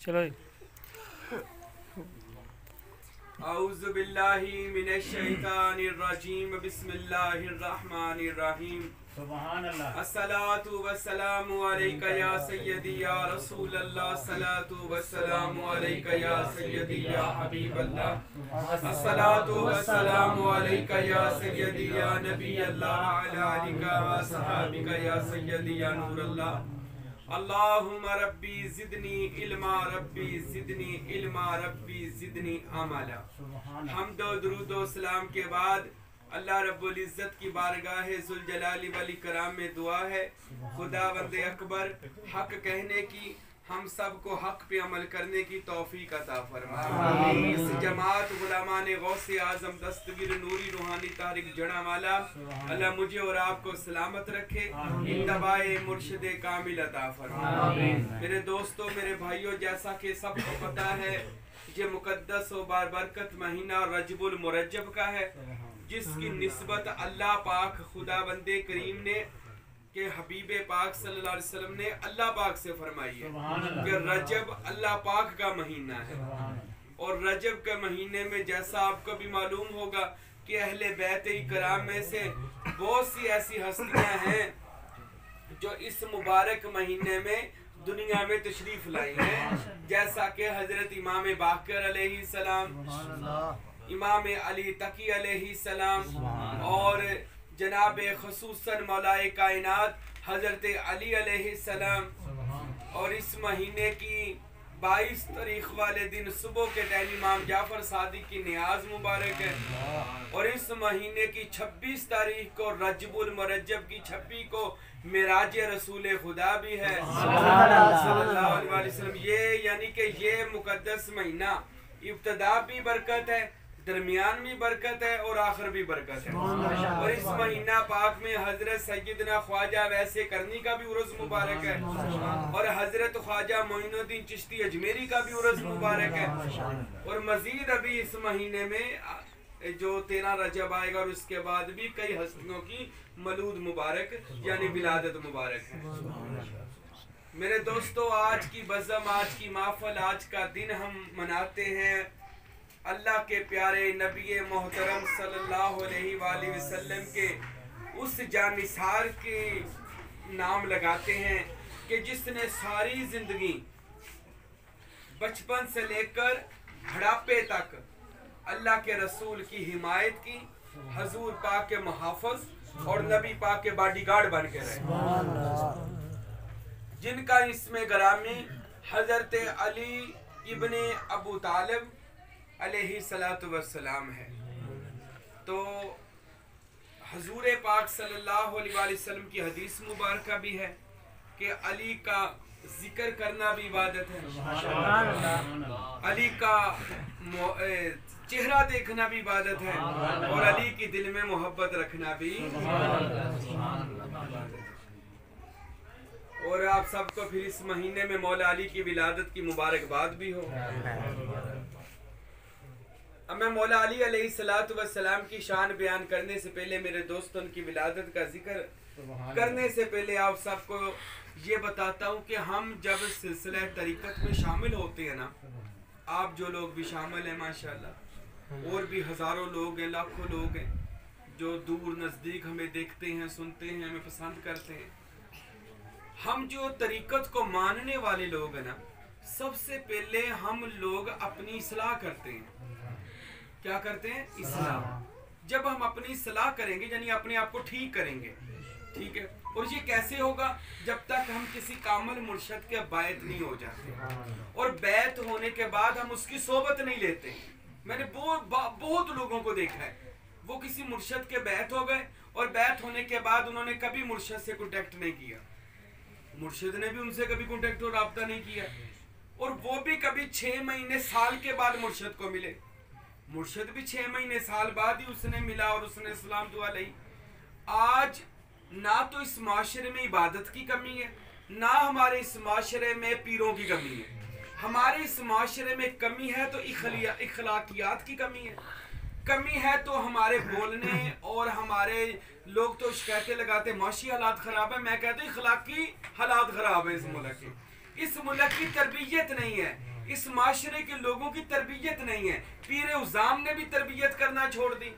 चलो। औज़ु बिल्लाहि मिनश शैतानिर रजीम बिस्मिल्लाहिर रहमानिर रहीम। सुभान अल्लाह। अस्सलातु वस्सलामु अलैका या सय्यदी या रसूल अल्लाह। अस्सलातु वस्सलामु अलैका या सय्यदी या हबीब अल्लाह। अस्सलातु वस्सलामु अलैका या सय्यदी या नबी अल्लाह अला आलिका व सहाबिका या सय्यदी या नूर अल्लाह। अल्लाहुम्मा रब्बी ज़िदनी इल्मा, रब्बी ज़िदनी इल्मा, रब्बी ज़िदनी अमला। हम्द व दुरूद व सलाम के बाद अल्लाह रब्बुल इज़्ज़त की बारगाह ज़ुल जलाली वल इकराम में दुआ है, खुदावंद अकबर हक कहने की, हम सब को हक पे अमल करने की तौफीक अता फरमाए। इस जमात गुलामाने गौसे आज़म दस्तगीर नूरी रूहानी तारिक जड़ावाला अल्लाह मुझे और आपको सलामत रखे, इत्तबाए मुर्शिद कामिल अता फरमाए। मेरे दोस्तों, मेरे भाइयों, जैसा कि सबको पता है ये मुकद्दस व बारबरकत महीना रजबुल मुरज्जब का है, जिसकी निस्बत अल्लाह पाक खुदाबंदे करीम ने के हबीबे पाक सल्लल्लाहु अलैहि वसल्लम ने अल्लाह पाक से फरमाई है कि रजब अल्लाह पाक का महीना है। और रजब के महीने में जैसा आपको भी मालूम होगा कि अहले बैत इकराम में से बहुत सी ऐसी हस्तियां हैं जो इस मुबारक महीने में दुनिया में तशरीफ लाई हैं, जैसा कि हजरत इमाम बाकर अलैहिस्सलाम, इमाम अली तकी अलैहिस्सलाम और जनाब खसूसन मौलाए कायनात हजरत अली अलैहिस्सलाम। और इस महीने की 22 तारीख वाले दिन सुबह के टाइम इमाम जाफर सादिक की नियाज मुबारक है। और इस महीने की 26 तारीख को रजबुल मुरज्जब की 26 को मिराज रसूल खुदा भी है सल्लल्लाहु अलैहि वसल्लम। ये यानी कि ये मुकद्दस महीना इब्तिदा भी बरकत है, दरमियान भी बरकत है और आखिर भी बरकत है। और इस महीना पाक में हजरत सैयदना ख्वाजा वैसे करनी का भी उर्स मुबारक है और हजरत ख्वाजा मोइनुद्दीन चिश्ती अजमेरी का भी उर्स मुबारक है। और मजीद अभी इस महीने में जो 13 रजब आएगा और उसके बाद भी कई हस्तियों की मलूद मुबारक यानी विलादत मुबारक है। मेरे दोस्तों, आज की बज़म, आज की महफिल, आज का दिन हम मनाते हैं अल्लाह के प्यारे नबी मोहतरम सल्लल्लाहु अलैहि वसल्लम के उस जानिसार के नाम लगाते हैं कि जिसने सारी जिंदगी बचपन से लेकर बुढ़ापे तक अल्लाह के रसूल की हिमायत की, हजूर पाक के मुहाफ़िज़ और नबी पाक के बॉडीगार्ड बन के रहे, जिनका इसमें ग्रामी हजरत अली इब्ने अबू तालिब अलैहि सलातु वस्सलाम है। तो हजूर पाक सल्लल्लाहु अलैहि वसल्लम की हदीस मुबारक भी है कि अली का जिक्र करना भी इबादत है, अली का चेहरा देखना भी इबादत है और अली की दिल में मोहब्बत रखना भी इबादत है। और आप सबको फिर इस महीने में मौला अली की विलादत की मुबारकबाद भी हो। अब मैं मौला अली अलैहिस्सलातु वस्सलाम की शान बयान करने से पहले, मेरे दोस्तों की विलादत का जिक्र करने से पहले आप सबको ये बताता हूँ कि हम जब सिलसिला तरीक़त में शामिल होते हैं ना, आप जो लोग भी शामिल हैं माशाल्लाह, और भी हज़ारों लोग हैं, लाखों लोग हैं जो दूर नज़दीक हमें देखते हैं, सुनते हैं, हमें पसंद करते हैं। हम जो तरीक़त को मानने वाले लोग हैं ना, सबसे पहले हम लोग अपनी इस्लाह करते हैं। क्या करते हैं? इस्लाह। जब हम अपनी सलाह करेंगे यानी अपने आप को ठीक करेंगे, ठीक है। और ये कैसे होगा? जब तक हम किसी कामिल मुर्शद के बैत नहीं हो जाते, और बैत होने के बाद हम उसकी सोबत नहीं लेते। मैंने बहुत लोगों को देखा है, वो किसी मुर्शद के बैत हो गए और बैत होने के बाद उन्होंने कभी मुर्शद से कॉन्टेक्ट नहीं किया, मुर्शिद ने भी उनसे कभी कॉन्टेक्ट और राब्ता नहीं किया, और वो भी कभी 6 महीने साल के बाद मुर्शिद को मिले। मुर्शिद भी 6 महीने साल बाद ही उसने मिला और उसने सलाम दुआ ली। आज ना तो इस माशरे में इबादत की कमी है, ना हमारे इस माशरे में पीरों की कमी है। हमारे इस माशरे में कमी है तो इखलाकियात की कमी है, कमी है तो हमारे बोलने और हमारे लोग तो शिकायतें लगाते माशी हालात ख़राब है, मैं कहता हूँ इखलाकी हालात ख़राब है इस मुल्क की तरबियत नहीं है। इस माशरे के लोगों की तरबियत नहीं है। पीर उज़ाम ने भी तरबियत करना छोड़ दी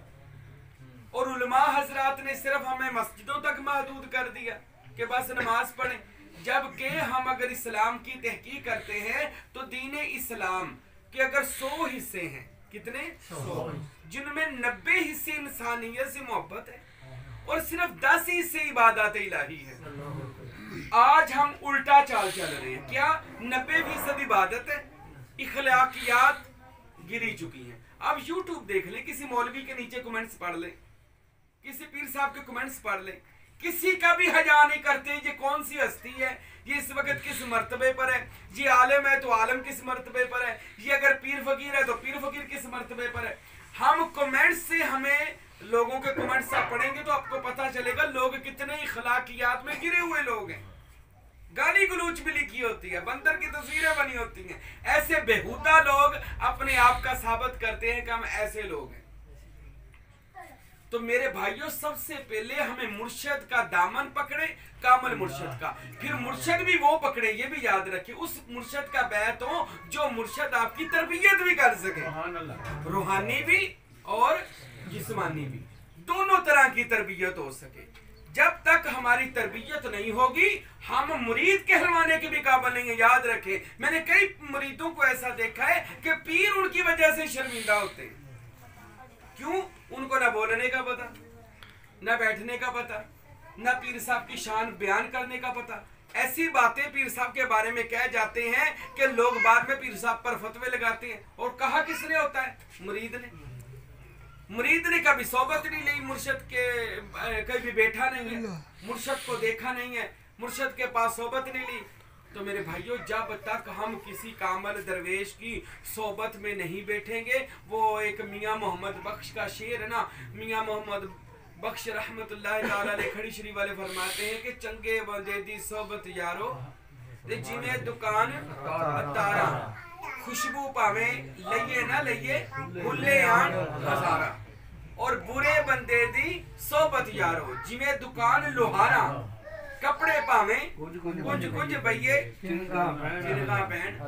और उलमा हजरात ने सिर्फ हमें मस्जिदों तक महदूद कर दिया कि बस नमाज पढ़ें। जबकि हम अगर इस्लाम की तहकीक करते हैं तो दीन इस्लाम के अगर 100 हिस्से हैं, कितने 100, जिनमें 90 हिस्से इंसानियत से मोहब्बत है और सिर्फ 10 हिस्से इबादत इलाही है। आज हम उल्टा चाल चल रहे हैं। क्या 90% इबादत है, इखलाकियात गिरी चुकी हैं। अब यूट्यूब देख लें, किसी मौलवी के नीचे कमेंट्स पढ़ लें, किसी पीर साहब के कमेंट्स पढ़ लें, किसी का भी हया नहीं करते ये कौन सी हस्ती है, ये इस वक्त किस मर्तबे पर है, ये आलम है तो आलम किस मर्तबे पर है, ये अगर पीर फकीर है तो पीर फकीर किस मर्तबे पर है। हम कमेंट्स से, हमें लोगों के कमेंट्स आप पढ़ेंगे तो आपको पता चलेगा लोग कितने इखलाकियात में गिरे हुए लोग हैं। गाली गलूच भी लिखी होती है, बंदर की तस्वीरें बनी होती हैं। ऐसे बेहुदा लोग अपने आप का साबित करते हैं कि हम ऐसे लोग हैं। तो मेरे भाइयों, सबसे पहले हमें मुर्शद का दामन पकड़े, कामल मुर्शद का, फिर मुर्शद भी वो पकड़े, ये भी याद रखें, उस मुर्शद का बैत हो जो मुर्शद आपकी तरबियत भी कर सके, रूहानी भी और जिस्मानी भी, दोनों तरह की तरबियत हो सके। जब तक हमारी तरबियत नहीं होगी हम मुरीद कहलवाने के भी काबिल नहीं है। याद रखें, मैंने कई मुरीदों को ऐसा देखा है कि पीर उनकी वजह से शर्मिंदा होते हैं। क्यों? उनको ना बोलने का पता, ना बैठने का पता, ना पीर साहब की शान बयान करने का पता। ऐसी बातें पीर साहब के बारे में कह जाते हैं कि लोग बाद में पीर साहब पर फतवे लगाते हैं। और कहा किसने होता है? मुरीद ने। मुरीद ने कभी सोबत नहीं ली मुर्शद के, कभी बैठा नहीं है, मुर्शद को देखा नहीं है, मुर्शद के पास सोबत नहीं ली। तो मेरे भाइयों, जब तक हम किसी कामल दरवेश की सोबत में नहीं बैठेंगे, वो एक मियाँ मोहम्मद बख्श का शेर है ना, मियाँ मोहम्मद बख्श रहमतुल्लाह ताला अलैह खड़ी शरीफ वाले फरमाते हैं कि चंगे बंदे दी सोबत यारो ते जिन्हें दुकान तारा, खुशबू पावे लइए ना लइए भुल्ले आन हजारा। और बुरे बंदे दी सोबत यारो जिन्हें दुकान लोहारा, कपड़े पावे कुछ बइये जिनका पहन।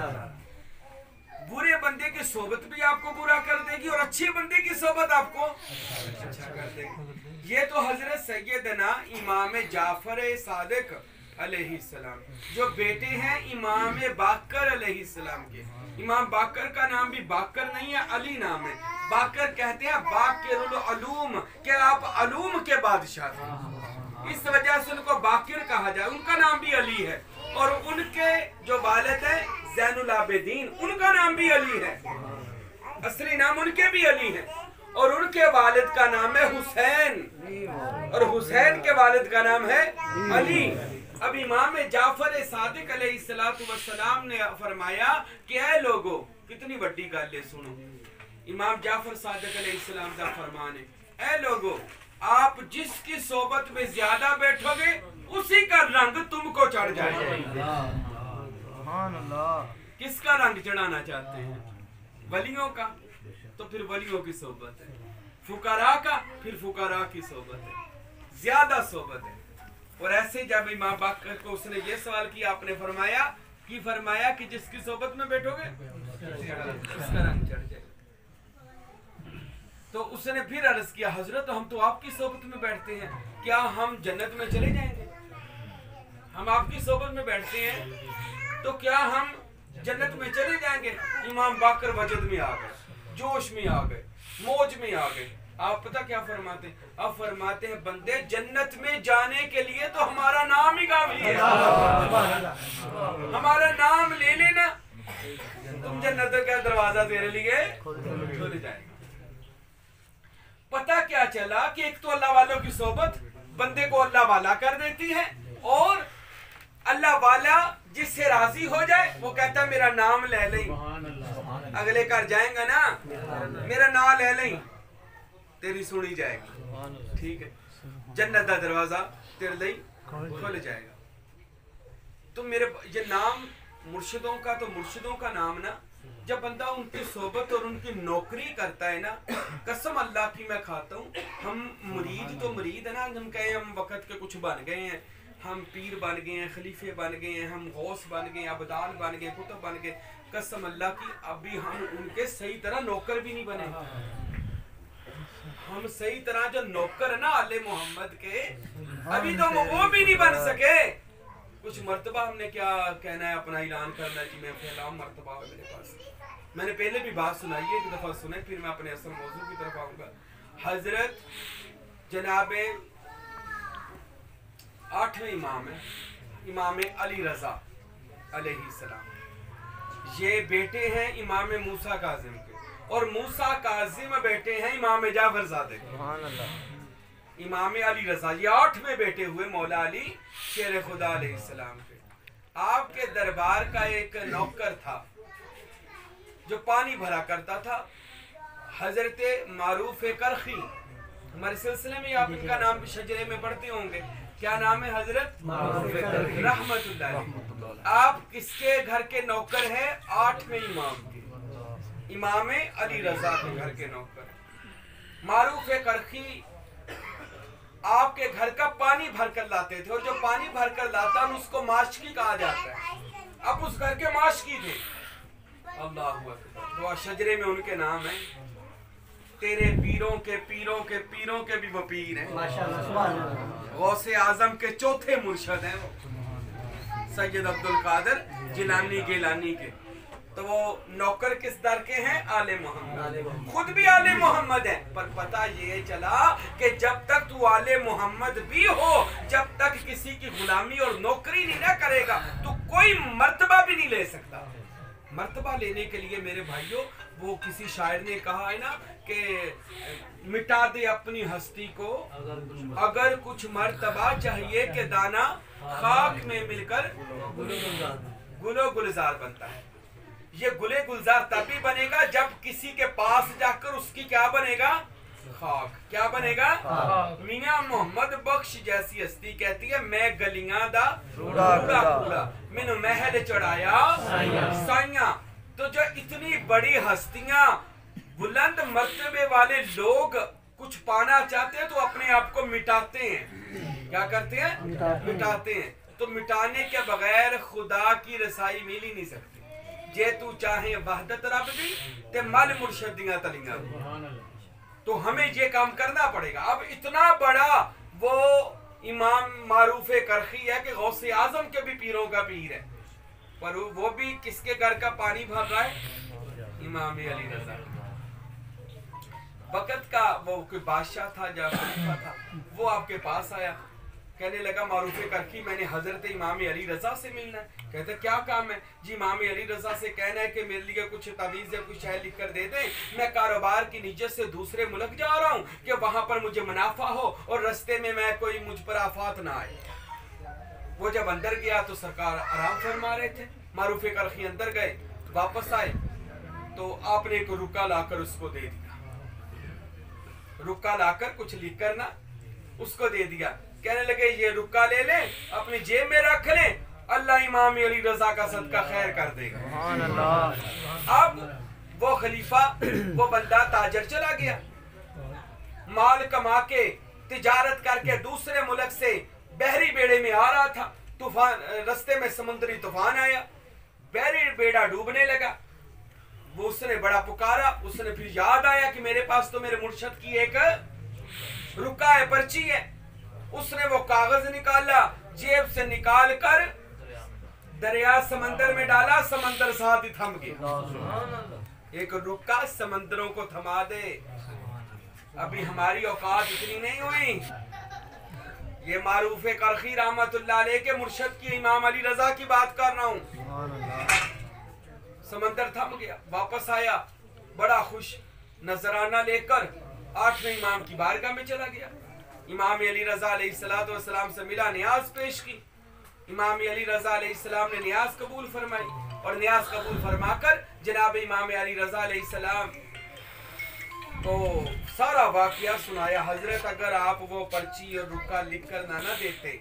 बुरे बंदे की सोबत भी आपको बुरा कर देगी और अच्छे बंदे की सोबत आपको अच्छा कर देगी। ये तो हजरत सैयदना इमाम जाफर सादिक अलैहिस्सलाम, जो बेटे हैं इमाम बाकर अलैहिस्सलाम के। इमाम बाकर का नाम भी बाकर नहीं है, अली नाम है। बाकर कहते हैं बाकिरुल अलूम, के आप अलूम के बादशाह थे, इस वजह से उनको बाकिर कहा जाए। उनका नाम भी अली है और उनके जो वालिद है ज़ैनुल आबिदीन, उनका नाम भी अली है, असली नाम उनके भी अली है। और उनके वालिद का नाम है हुसैन और हुसैन के वालिद का नाम है अली। अब इमाम जाफर सादिक अलैहिस्सलातु वस्सलाम ने फरमाया कि ऐ लोगों, कितनी बड़ी गल है, सुनो। इमाम जाफर सादिक अलैहिस्सलाम का फरमान है, ऐ लोगों, आप जिसकी सोबत में ज्यादा बैठोगे उसी का रंग तुमको चढ़ जाएगा। किसका रंग चढ़ाना चाहते हैं? वलियों का, तो फिर वलियों की सोबत है। फुकरा का, फिर फुकरा की सोबत है, ज्यादा सोबत है। और ऐसे जब इमाम बाकर को उसने ये सवाल किया, आपने फरमाया कि जिसकी सोबत में बैठोगे उसका रंग चढ़ जाएगा। तो उसने फिर अर्ज किया, हजरत हम तो आपकी सोबत में बैठते हैं, क्या हम जन्नत में चले जाएंगे? हम आपकी सोबत में बैठते हैं तो क्या हम जन्नत में चले जाएंगे? इमाम बाकर वजद में आ गए, जोश में आ गए, मौज में आ गए। आप पता क्या फरमाते हैं? अब फरमाते हैं, बंदे जन्नत में जाने के लिए तो हमारा नाम ही काफी है, हमारा नाम ले लेना, तुम जन्नत का दरवाजा तेरे लिए खुल जाएगा। पता क्या चला कि एक तो अल्लाह वालों की सोबत बंदे को अल्लाह वाला कर देती है, और अल्लाह वाला जिससे राजी हो जाए वो कहता है मेरा नाम ले लें, अगले घर जाएंगे ना मेरा नाम ले लें, तेरी सुनी जाएगी, ठीक है, जन्नत का दरवाजा तेरे लिए खुल जाएगा। तो मेरे ये नाम मुर्शिदों का, तो मुर्शिदों का नाम ना, जब बंदा उनकी सोबत और उनकी नौकरी करता है ना, कसम अल्लाह की मैं खाता हूँ, हम मुरीद तो मुरीद है ना, हम कहें हम वक्त के कुछ बन गए हैं, हम पीर बन गए हैं, खलीफे बन गए हैं, हम गौस बन गए, अबदाल बन गए, कुतुब बन गए। कसम अल्लाह की अभी हम उनके सही तरह नौकर भी नहीं बने। हम सही तरह जो नौकर है ना आले मोहम्मद के, अभी तो वो भी नहीं बन सके। कुछ मर्तबा हमने क्या कहना है, अपना ऐलान करना है कि मैं फैलाऊं मर्तबा है मेरे पास। मैंने पहले भी बात सुनाई है, एक दफा सुने, फिर मैं अपने असल मौजू की तरफ आऊंगा। हजरत जनाबे 8वें इमाम है, इमाम अली रजा अलैहिस्सलाम। ये बेटे हैं इमाम मूसा काजिम के, और मूसा काजिम बेटे हैं इमाम जाफर ज़ादे के। इमाम अली रजा ये 8वें बेटे हुए मौला अली शेर खुदा अलैहिस्सलाम के। आपके दरबार का एक नौकर था जो पानी भरा करता था, हजरत मारूफ करखी। हमारे सिलसिले में आप इनका नाम भी शजरे में पढ़ते होंगे। क्या नाम है? हजरत रहमतुल्लाह अलैह। आप किसके घर के नौकर हैं? 8वें इमाम के, इमाम अली रजा के घर के नौकर। मारूफ करखी आपके घर का पानी भरकर लाते थे, और जो पानी भरकर लाता उसको माशकी कहा जाता है। अब उस घर के माशकी थे। अल्लाहु अकबर। तो शजरे में उनके नाम है। तेरे पीरों के पीरों के पीरों के भी वो पीर हैं, गौसे आजम के चौथे मुर्शद हैं वो, सैयद अब्दुल कादिर जिलानी गिलानी के। तो वो नौकर किस दर के हैं? आले मोहम्मद। खुद भी आले मोहम्मद है, पर पता ये चला कि जब तक तू आले मोहम्मद भी हो, जब तक किसी की गुलामी और नौकरी नहीं ना करेगा, तो कोई मर्तबा भी नहीं ले सकता। मर्तबा लेने के लिए मेरे भाइयों, वो किसी शायर ने कहा है ना कि मिटा दे अपनी हस्ती को अगर कुछ मर्तबा चाहिए कि दाना खाक में मिलकर गुलो गुलजार बनता है। ये गुले गुलजार तभी बनेगा जब किसी के पास जाकर उसकी क्या बनेगा? खाक। क्या बनेगा? मियां मोहम्मद बख्श जैसी हस्ती कहती है, मैं गलियां दा कूड़ा मैंने महल चढ़ाया साइया। तो जो इतनी बड़ी हस्तियां, बुलंद मर्तबे वाले लोग कुछ पाना चाहते हैं तो अपने आप को मिटाते हैं। क्या करते हैं? मिटाते हैं। तो मिटाने के बगैर खुदा की रसाई मिल ही नहीं सकती। जे तू चाहे वहदत रब दी ते मल मुर्शदियां तलियां। तो हमें ये काम करना पड़ेगा। अब इतना बड़ा वो इमाम मारूफ करखी है कि गौसे आजम के भी पीरों का पीर है, पर वो भी किसके घर का पानी भर रहा है? इमाम अली रजा। वक़्त का वो कोई बादशाह था या खलीफा था, वो आपके पास आया, कहने लगा मारूफ करखी मैंने हजरत इमाम अली रजा से मिलना है। कहते क्या काम है? जी इमाम अली रजा से कहना है कि मेरे लिए कुछ तवीज़ या कुछ शय लिख कर दे दें, मैं कारोबार की नीयत से दूसरे मुल्क जा रहा हूँ कि वहां पर मुझे मुनाफा हो और रास्ते में मैं कोई मुझ पर आफात ना आए। वो जब अंदर गया तो सरकार आराम फरमा रहे थे। मारूफ करखी अंदर गए, वापस आए तो आपने एक रुका लाकर उसको दे दिया। रुका लाकर कुछ लिख कर ना उसको दे दिया। कहने लगे ये रुका ले ले, अपनी जेब में रख ले, अल्लाह इमाम अली रजा का सदका खैर कर देगा। अब वो खलीफा, वो बंदा ताजर चला गया, माल कमा के तिजारत करके दूसरे मुल्क से बहरी बेड़े में आ रहा था। तूफान, रास्ते में समुद्री तूफान आया, बहरी बेड़ा डूबने लगा। वो उसने बड़ा पुकारा। उसने फिर याद आया कि मेरे पास तो मेरे मुर्शद की एक रुका है, पर्ची है। उसने वो कागज निकाला, जेब से निकाल कर दरिया समंदर में डाला, समंदर साथ ही थम गया। एक रुका समंदरों को थमा दे। अभी हमारी औकात इतनी नहीं हुई। ये मारूफ करखी रहमतुल्लाह अलैह के मुर्शद की इमाम अली रजा की बात कर रहा हूँ। समंदर थम गया, वापस आया बड़ा खुश, नजराना लेकर 8वें इमाम की बारगाह में चला गया। इमाम अली रजा अलैहिस्सलाम से मिला, नियाज पेश की। इमाम अली रजा अलैहिस्सलाम ने नियाज कबूल फरमाई, और नियाज कबूल फरमाकर जनाब इमाम अली रजा अलैहिस्सलाम को सारा वाकया सुनाया। हजरत अगर आप वो पर्ची और रुका लिख कर ना देते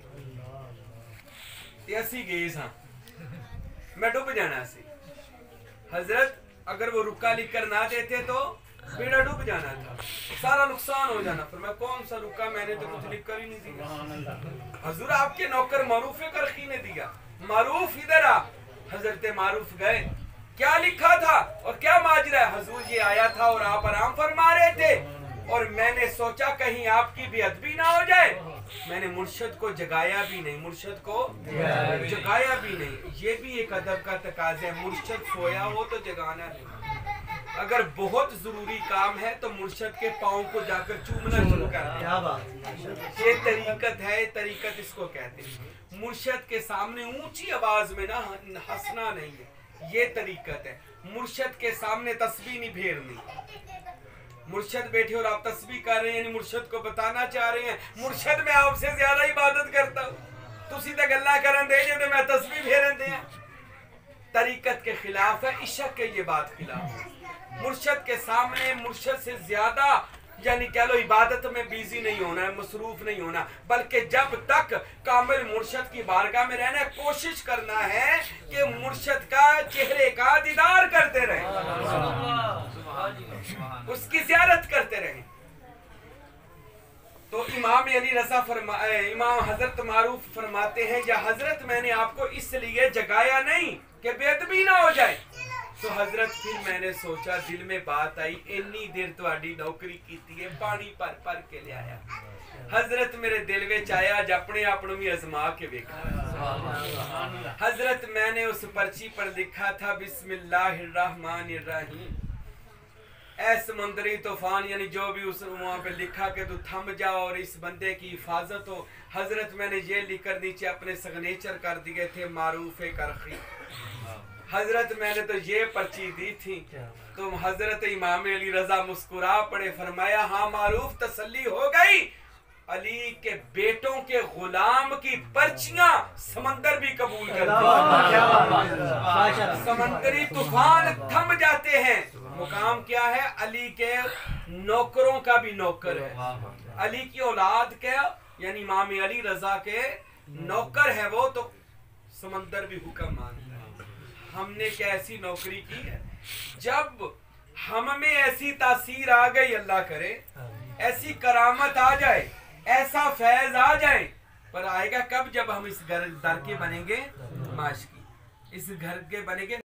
ऐसी गेज, हाँ मैं डूब जाना सी। हजरत अगर वो रुका लिख कर ना देते तो बेड़ा डूब जाना था, सारा नुकसान हो जाना। पर मैं कौन सा रुका, मैंने तो कुछ लिख कर ही नहीं दिया। हुजूर आपके नौकर मारूफ करखी ने दिया, मारूफ इधर आ। हजरत मारूफ गए, क्या लिखा था और क्या माजरा है? हुजूर ये आया था और आप आराम फरमा रहे थे और मैंने सोचा कहीं आपकी भी अदबी ना हो जाए। मैंने मुर्शद को जगाया भी नहीं, मुर्शद को जगाया भी नहीं। ये भी एक अदब का तकाज़ा है, मुर्शद सोया हो तो जगाना नहीं। अगर बहुत जरूरी काम है तो मुर्शद के पाँव को जाकर चूमना शुरू कर दिया। ये तरीकत है, तरीकत इसको कहते हैं। मुर्शद के सामने ऊंची आवाज में ना हंसना नहीं है, ये तरीकत है। मुर्शद के सामने तस्बीह नहीं फेरनी। मुर्शद बैठे और आप तस्बीह कर रहे हैं, यानी मुर्शद को बताना चाह रहे हैं मुर्शद मैं आपसे ज्यादा इबादत करता हूँ, तुसी तो गल्ला करन दे जे मैं तस्बीह फेरन दे। तरीकत के खिलाफ है, इशक के ये बात खिलाफ है। मुर्शद के सामने मुर्शद से ज्यादा यानी कह लो इबादत में बिजी नहीं होना है, मसरूफ नहीं होना, बल्कि जब तक कामिल मुर्शद की बारगाह में रहना है, कोशिश करना है कि मुर्शद का चेहरे का दीदार करते रहें, उसकी ज़ियारत करते रहें। तो इमाम अली रज़ा इमाम हजरत मारूफ फरमाते हैं, या हजरत मैंने आपको इसलिए जगाया नहीं कि बेअदबी ना हो जाए। तो हजरत फिर मैंने सोचा, दिल में बात आई, इन्नी देर तुहाडी नौकरी कीती है, पानी भर के ले आया। हजरत मेरे दिल में आया, अज अपने आप भी आजमा के देखा। हजरत मैंने उस पर्ची पर लिखा था बिस्मिल्लाहिर्रहमानिर्रहीम, ऐ समुंदरी तूफान, यानी जो भी उस वहां पे लिखा कि तू थम जा और इस बंदे की हिफाजत हो। हजरत मैंने ये लिखकर नीचे अपने सिग्नेचर कर दिए थे, मारूफ करखी। हजरत मैंने तो ये पर्ची दी थी, तो हजरत इमाम अली रजा मुस्कुरा पड़े, फरमाया हाँ मारूफ तसल्ली हो गई, अली के बेटों के गुलाम की पर्चियां समंदर भी कबूल करते हैं, समंदरी तूफान थम जाते हैं। मुकाम क्या है? अली के नौकरों का भी नौकर है, अली की औलाद के यानी इमाम अली रजा के नौकर है वो, तो समंदर भी हुक्म मानता है। हमने कैसी नौकरी की है, जब हम में ऐसी तासीर आ गई, अल्लाह करे ऐसी करामत आ जाए, ऐसा फैज आ जाए, पर आएगा कब? जब हम इस घर दर के बनेंगे, माश की इस घर के बनेंगे।